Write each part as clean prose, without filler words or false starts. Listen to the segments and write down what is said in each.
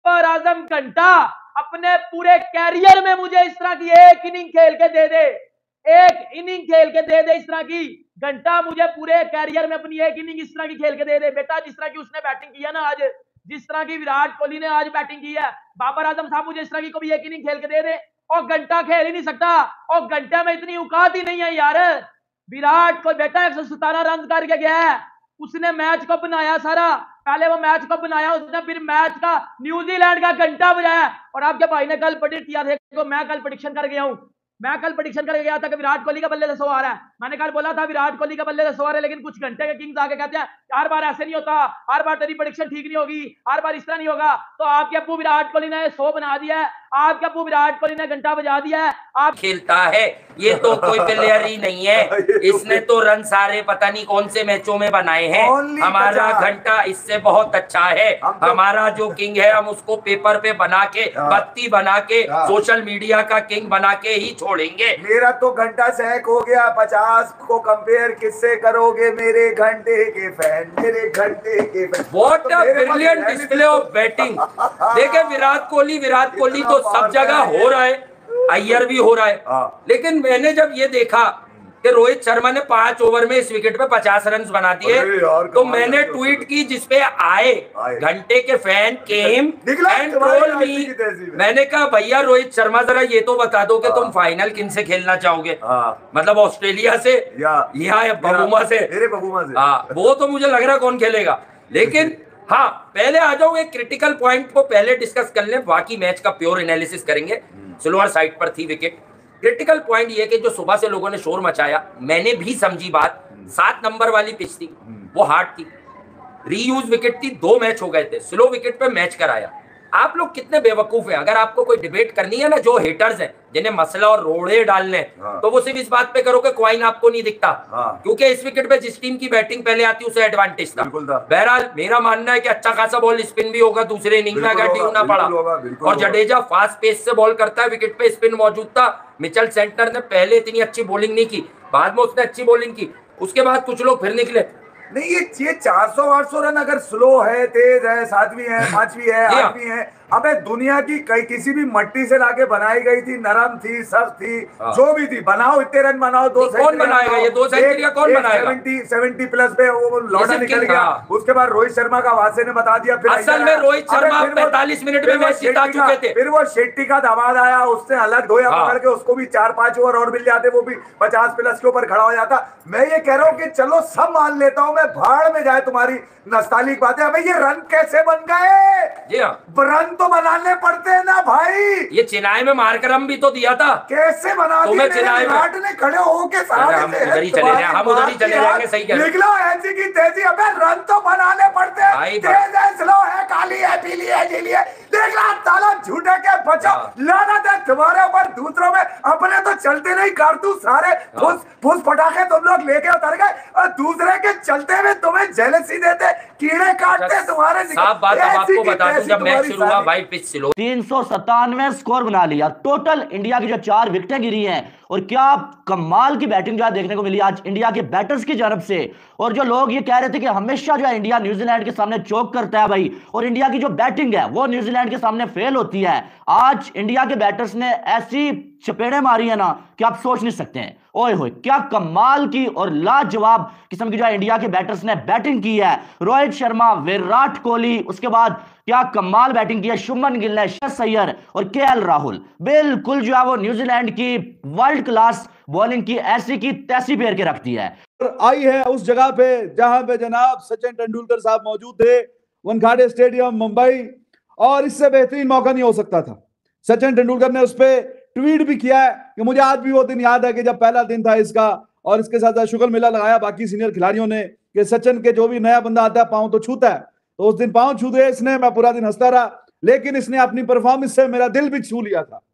बाबर आजम घंटा अपने पूरे कैरियर में मुझे इस तरह की एक इनिंग खेल के दे दे, एक इनिंग खेल के दे दे इस तरह की। घंटा मुझे पूरे कैरियर में अपनी एक इनिंग इस तरह की खेल के दे दे बेटा, जिस तरह की उसने बैटिंग की है ना आज, जिस तरह की विराट कोहली ने आज बैटिंग की है, बाबर आजम साहब मुझे इस तरह की कभी एक इनिंग खेल के दे दे। और घंटा खेल ही नहीं सकता, और घंटे में इतनी औकात ही नहीं है यार। विराट को बेटा 117 रन करके गया है, उसने मैच को बनाया सारा, पहले वो मैच को बनाया उसने, फिर मैच का न्यूजीलैंड का घंटा बजाया। और आपके भाई ने कल प्रेडिक्ट किया था, मैं कल प्रेडिक्शन कर गया हूं, मैं कल प्रेडिक्शन करके गया था कि विराट कोहली का बल्ले से 100 आ रहा है। मैंने कल बोला था विराट कोहली का बल्ले से 100 आ रहा है, लेकिन कुछ घंटे के किंग्स आके कहते हैं हर बार ऐसे नहीं होता, हर बार तेरी प्रेडिक्शन ठीक नहीं होगी, हर बार इस तरह नहीं होगा। तो आपके अब्बू विराट कोहली ने 100 बना दिया है, आपके अब्बू विराट कोहली ने घंटा बजा दिया है। आप खेलता है ये तो कोई प्लेयर ही नहीं है, इसने तो रन सारे पता नहीं कौन से मैचों में बनाए हैं। हमारा घंटा इससे बहुत अच्छा है, हमारा जो किंग है हम उसको पेपर पे बना के, बत्ती बना के, सोशल मीडिया का किंग बना के ही छोड़ेंगे। मेरा तो घंटा सहक हो गया, 50 को कंपेयर किससे करोगे मेरे घंटे के फैन, मेरे घंटे के fan. What a brilliant display of batting. देखे विराट कोहली तो सब जगह हो रहा है, अय्यर भी हो रहा है, लेकिन मैंने जब ये देखा कि रोहित शर्मा ने 5 ओवर में इस विकेट पे 50 रन बना दिए, तो मैंने ट्वीट की जिसपे आए घंटे के fan came and troll me. मैंने कहा भैया रोहित शर्मा जरा ये तो बता दो कि तुम फाइनल किन से खेलना चाहोगे, मतलब ऑस्ट्रेलिया से या बबूमा से। हाँ वो तो मुझे लग रहा कौन खेलेगा, लेकिन हाँ पहले आ जाओ एक क्रिटिकल पॉइंट को पहले डिस्कस कर लें, बाकी मैच का प्योर एनालिसिस करेंगे। स्लोअर साइड पर थी विकेट। क्रिटिकल पॉइंट ये कि जो सुबह से लोगों ने शोर मचाया, मैंने भी समझी बात, 7 नंबर वाली पिच थी, वो हार्ड थी, रीयूज विकेट थी, 2 मैच हो गए थे, स्लो विकेट पे मैच कराया। आप लोग कितने बेवकूफ हैं। अगर आपको कोई डिबेट करनी है ना, जो हेटर्स हैं जिन्हें मसला और रोड़े डालने, तो वो सिर्फ इस बात पे करो कि कॉइन आपको नहीं दिखता, क्योंकि इस विकेट पे जिस टीम की बैटिंग पहले आती उसे एडवांटेज था। बहरहाल मेरा मानना है कि अच्छा खासा बॉल स्पिन भी होगा दूसरे इनिंग में अगर ड्यू ना पड़ा, और जडेजा फास्ट पेस से बॉल करता है, विकेट पे स्पिन मौजूद था। मिचेल सेंटनर ने पहले इतनी अच्छी बॉलिंग नहीं की, बाद में उसने अच्छी बॉलिंग की, उसके बाद कुछ लोग फिर निकले। नहीं ये 400-800 रन अगर स्लो है, तेज है, 7वीं है, 5वीं है, 8वीं है, अबे दुनिया की कई किसी भी मट्टी से लाके बनाई गई थी, नरम थी, सख्त थी, जो भी थी, बनाओ इतने रन बनाओ। 2 कौन बनाएगा ये 2 सेंचुरियां, कौन बनाएगा? 70 प्लस पे वो लौटा निकल गया। उसके बाद रोहित शर्मा का वासे ने बता दिया, फिर असल में रोहित शर्मा 45 मिनट में मैच जिता चुके थे। फिर वो शेट्टी का दामाद आया, उसने अलग धोया पकड़ के, उसको भी 4-5 ओवर और मिल जाते, वो भी 50 प्लस के ऊपर खड़ा हो जाता। मैं ये कह रहा हूँ कि चलो सब मान लेता हूँ मैं, भाड़ में जाए तुम्हारी नस्तालिक बातें। अबे ये रन कैसे बन गए? रन तो बनाने पड़ते हैं ना भाई। ये चेन्नई में मार्करम भी तो दिया था, कैसे बना दिया? विराट ने खड़े होके हम उधर ही चले जाएंगे। सही कह रहे हो, निकलो ऐसी की तेजी। अबे रन तो बनाने पड़ते हैं, तेज है, स्लो है, काली है, पीली है, नीली है, देख ला ताला झूठे के बचो। लानत है तुम्हारे ऊपर, दूसरों में अपने तो चलते नहीं, कारतूस सारे फुस पटाखे तुम लोग लेके उतर गए, और दूसरे के चलते हुए तुम्हें जेलसी देते, कीड़े काटते तुम्हारे। साफ बात अब आपको बता दूं, जब मैच शुरू हुआ भाई पिच स्लो, 397 स्कोर बना लिया टोटल। इंडिया की जो 4 विकेटें गिरी हैं, और क्या कमाल की बैटिंग जो है देखने को मिली आज इंडिया के बैटर्स की तरफ से। और जो लोग ये कह रहे थे कि हमेशा जो है इंडिया न्यूजीलैंड के सामने चोक करता है भाई, और इंडिया की जो बैटिंग है वो न्यूजीलैंड के सामने फेल होती है, आज इंडिया के बैटर्स ने ऐसी चपेड़े मारी है ना कि आप सोच नहीं सकते हैं। ओए होए क्या कमाल की और लाजवाब किस्म की जो है इंडिया के बैटर्स ने बैटिंग की है। रोहित शर्मा, विराट कोहली, उसके बाद क्या कमाल बैटिंग की है शुभमन गिल ने, श्रेयस अय्यर और केएल राहुल। बिल्कुल जो है वो न्यूजीलैंड की वर्ल्ड क्लास बॉलिंग की ऐसी की तैसी फेर के रखती है। आई है उस जगह पे जहां पे जनाब सचिन तेंदुलकर साहब मौजूद थे, वानखेड़े स्टेडियम मुंबई, और इससे बेहतरीन मौका नहीं हो सकता था। सचिन तेंदुलकर ने उस पर ट्वीट भी किया है कि मुझे आज भी वो दिन याद है कि जब पहला दिन था इसका, और इसके साथ शुक्र मिला लगाया बाकी सीनियर खिलाड़ियों ने कि सचिन के जो भी नया बंदा आता है पांव तो छूता है, तो उस दिन पांव छू दिए इसने। मैं पूरा दिन हंसता रहा, लेकिन इसने अपनी परफॉर्मेंस से मेरा दिल भी छू लिया था,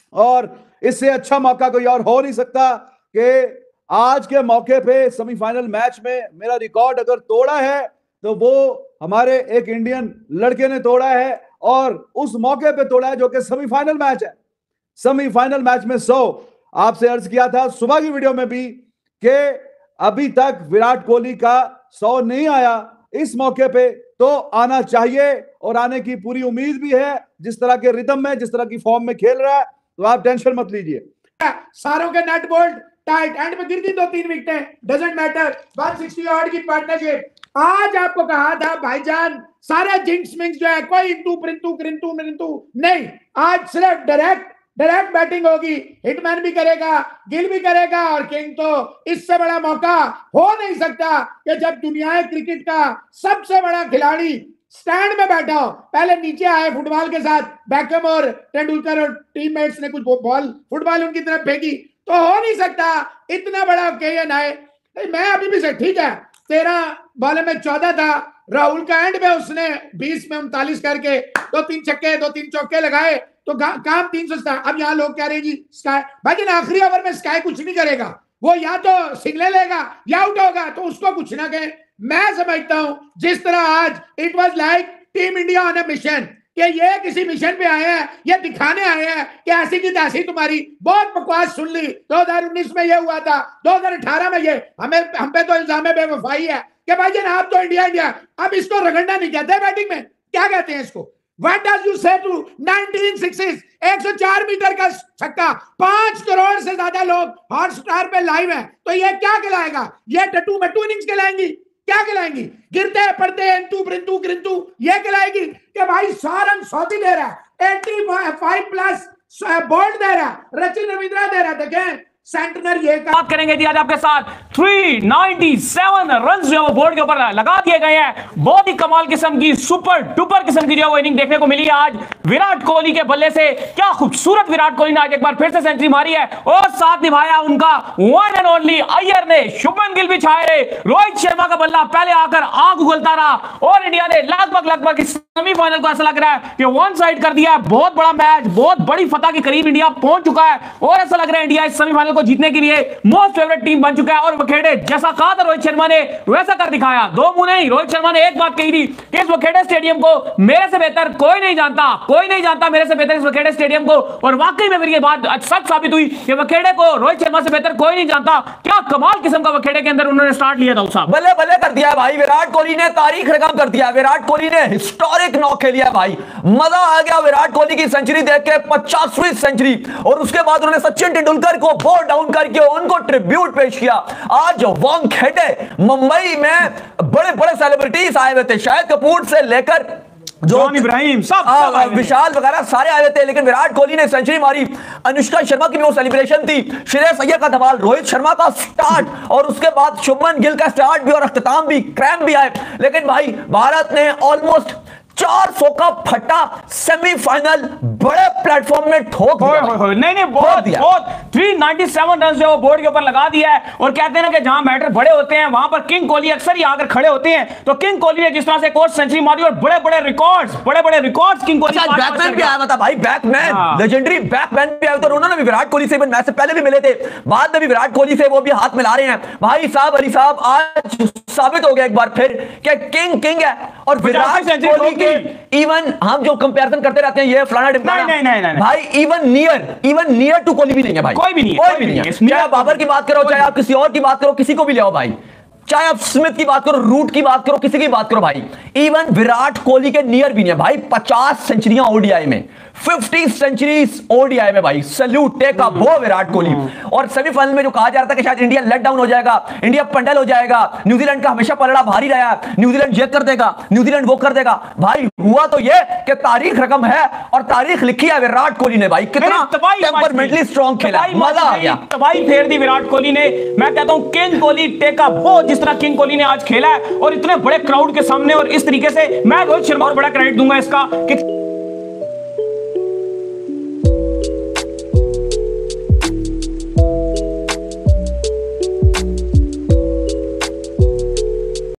और इससे अच्छा मौका कोई और हो नहीं सकता कि आज के मौके पे सेमीफाइनल मैच में मेरा रिकॉर्ड अगर तोड़ा है तो वो हमारे एक इंडियन लड़के ने तोड़ा है, और उस मौके पे तोड़ा है जो कि सेमीफाइनल मैच है। सेमीफाइनल मैच में 100 आपसे अर्ज किया था सुबह की वीडियो में भी कि अभी तक विराट कोहली का 100 नहीं आया, इस मौके पे तो आना चाहिए, और आने की पूरी उम्मीद भी है। जिस तरह के रिदम में, जिस तरह की फॉर्म में खेल रहा है, तो आप टेंशन मत लीजिए। सारों के नट बोल्ट टाइट, एंड में गिरती 2-3 विकेटें, डजंट मैटर। 160 ऑड की पार्टनरशिप। आज आपको कहा था भाईजान, सारा जिंक्स मिंक्स जो है, कोई इंतु प्रिंतु क्रिंतु मिंतु नहीं, आज सिर्फ डायरेक्ट बैटिंग होगी। हिटमैन भी करेगा, गिल भी करेगा, और किंग तो इससे बड़ा मौका हो नहीं सकता कि जब दुनिया क्रिकेट का सबसे बड़ा खिलाड़ी स्टैंड में बैठा हो। पहले नीचे आए फुटबॉल के साथ, बैकम और तेंदुलकर और टीममेट्स ने कुछ फुटबॉल उनकी तरफ फेंकी, तो हो नहीं सकता इतना बड़ा ओकेजन आए। मैं अभी भी से ठीक है, 13 बॉल में 14 था, राहुल का एंड में उसने 20 में 39 करके 2-3 छक्के 2-3 चौके लगाए, तो काम 300। अब यहाँ लोग कह रहे जी स्काई, भाई आखिरी ओवर में स्काई कुछ नहीं करेगा, वो या तो सिग्नल लेगा या आउट होगा, तो उसको कुछ ना कहे। मैं समझता हूं जिस तरह आज it was like team India on a mission, कि ये किसी मिशन पे आए हैं, ये दिखाने आए हैं कि ऐसी की तैसी तुम्हारी बहुत बकवास सुन ली। 2019 में ये हुआ था, 2018 में ये, हम पे तो इल्जाम बेवफाई है कि भाई जन आप तो इंडिया। अब इसको रगड़ना नहीं कहते बैटिंग में, क्या कहते हैं इसको? What does you say to 19 sixes, 104 metre का छक्का, 5 करोड़ से ज्यादा लोग हॉटस्टार पे लाइव हैं, तो ये क्या कहलाएगा? ये टट्टू मट्टू इनिंग्स कहलाएंगी? क्या कहलाएंगी? गिरते पड़ते इंतु प्रिंतु क्रिंतु ये कहलाएगी कि भाई सारंग सौदी दे रहा है, 85 प्लस बोल्ट दे रहा है, रचिन रविंद्रा दे रहा है। देखें सेंटनर ये बात करेंगे जी आज आपके साथ। 397 रन जो बोर्ड के ऊपर लगा दिए गए हैं। बहुत ही कमाल किस्म की, सुपर डुपर किस्म की जो वो इनिंग देखने को मिली है आज विराट कोहली के बल्ले से। क्या खूबसूरत विराट कोहली ने आज एक बार फिर से सेंचुरी मारी है, और साथ निभाया उनका वन एंड ओनली अय्यर ने। शुभमन गिल भी छाए रहे, रोहित शर्मा का बल्ला पहले आकर आग उगलता रहा, और इंडिया ने लगभग इस सेमीफाइनल को ऐसा लग रहा है कि वन साइड कर दिया। बहुत बड़ा मैच, बहुत बड़ी फतह के करीब इंडिया पहुंच चुका है, और ऐसा लग रहा है इंडिया इस सेमीफाइनल को जीतने के लिए मोस्ट फेवरेट टीम बन चुका है। और वखेड़े जैसा कहा था रोहित शर्मा ने, वैसा कर दिखाया। दो मुंह नहीं, रोहित शर्मा ने एक बात कही थी कि इस वखेड़े स्टेडियम को मेरे से बेहतर कोई नहीं जानता मेरे से बेहतर इस वखेड़े स्टेडियम को। और वाकई में मेरी ये बात सच साबित हुई कि वखेड़े को रोहित शर्मा से बेहतर कोई नहीं जानता। क्या कमाल किस्म का वखेड़े के अंदर उन्होंने स्टार्ट लिया था साहब, बल्ले बल्ले कर दिया भाई। विराट कोहली ने तारीख रकम कर दिया, विराट कोहली ने हिस्टोरिक नॉक खेलिया भाई। मजा आ गया विराट कोहली की सेंचुरी देख के, 50वीं सेंचुरी, और उसके बाद उन्होंने सचिन तेंदुलकर को बोल डाउन करके उनको ट्रिब्यूट पेश किया। आज वानखेड़े मुंबई में बड़े बड़े सेलिब्रिटीज आए हुए थे, शाहिद कपूर से लेकर जॉन इब्राहिम सब विशाल वगैरह सारे आए थे, लेकिन विराट कोहली ने सेंचुरी मारी। अनुष्का शर्मा की भी वो सेलिब्रेशन थी, श्रेयस अय्यर का धमाल, रोहित शर्मा का स्टार्ट, और उसके बाद शुभमन गिल का स्टार्ट भी और अख्ताम भी, क्रैम्प भी आए। लेकिन भाई भारत ने ऑलमोस्ट 400 का फटा सेमीफाइनल बड़े प्लेटफॉर्म में ठोक दिया। नहीं बहुत 397 रन जो बोर्ड के ऊपर लगा दिया है। और कहते हैं ना कि जहां बैटर बड़े होते हैं वहां पर किंग कोहली अक्सर ही आकर खड़े होते हैं। तो किंग कोहली ने जिस तरह से एक और सेंचुरी मारी, और बड़े बड़े रिकॉर्ड्स किंग कोहली। बैकमैन भी आया था भाई, बैकमैन लेजेंडरी बैकमैन भी आया था। उन्होंने भी विराट कोहली से मैच से पहले भी मिले थे, बाद में भी विराट कोहली से वो भी हाथ मिला रहे हैं। भाई साहब, अली साहब, आज साबित हो गया एक बार फिर कि किंग है। और विराट कोहली इवन हम जो कंपैरिजन करते रहते हैं, ये फलाना नहीं भाई, इवन नियर टू कोहली भी नहीं है भाई, कोई भी नहीं है। चाहे आप बाबर की बात करो, चाहे आप किसी और की बात करो, किसी को भी ले आओ भाई, चाहे आप स्मिथ की बात करो, रूट की बात करो, किसी की बात करो भाई, इवन विराट कोहली के नियर भी नहीं है भाई। 50 सेंचुरियां ओडीआई में, 50 सेंचुरीज ओडीआई में भाई, सैल्यूट टेक अ बो विराट कोहली। और सेमीफाइनल में जो कहा जा रहा था कि शायद इंडिया लेट डाउन हो जाएगा, इंडिया पंडल हो जाएगा, न्यूजीलैंड का हमेशा पलड़ा भारी रहा है, न्यूजीलैंड ये कर देगा, न्यूजीलैंड वो कर देगा, भाई हुआ तो ये कि तारीख रकम है और तारीख लिखी है विराट कोहली ने भाई। कितना टेंपरमेंटली स्ट्रांग खेला, मजा आ गया, तबाही फेर दी विराट कोहली ने। मैं कहता हूं किंग कोहली टेक अ बो, जिस तरह किंग कोहली ने आज खेला है और इतने बड़े क्राउड के सामने, और इस तरीके से मैं रोहित शर्मा को बड़ा क्रेडिट दूंगा इसका कि